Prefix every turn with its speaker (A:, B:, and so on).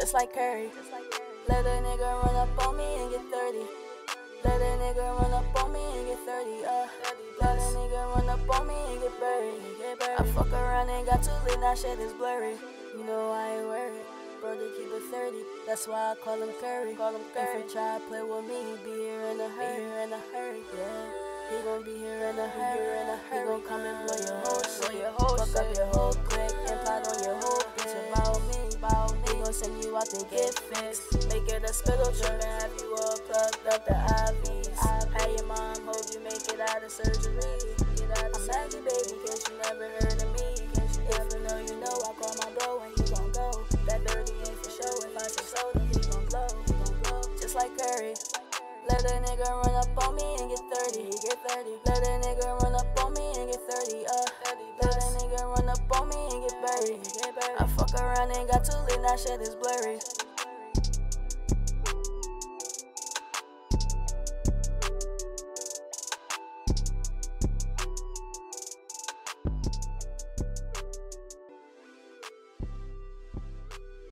A: just like Curry. Let a nigga run up on me and get 30. Let a nigga run up on me and get 30. Let a nigga run up on me and get buried. I fuck around and got too lit, now shit is blurry. You know I ain't worried. Brother keep it 30, that's why I call him Curry. If he try to play with me, he be here in a hurry. Yeah, he gon' be here in a hurry. He gon' come and blow your whole shit. Fuck up your whole clique and plot on your whole bitch. About me. He gon' send you out to get fixed. Make it a spittle trip and have you all plugged up the IVs. Have your mom hope you make it out of surgery. I'm Mackii, baby, in case you never heard of me. If you know, you know, I call my bro and he gon' go. That dirty ain't for show. If I say so, then he gon' blow. Just like Curry. Let a nigga run up on me and get 30. Let a nigga run up on me and get 30. Let a nigga run up on me and get buried. I fuck around and got too lit, now shit is blurry.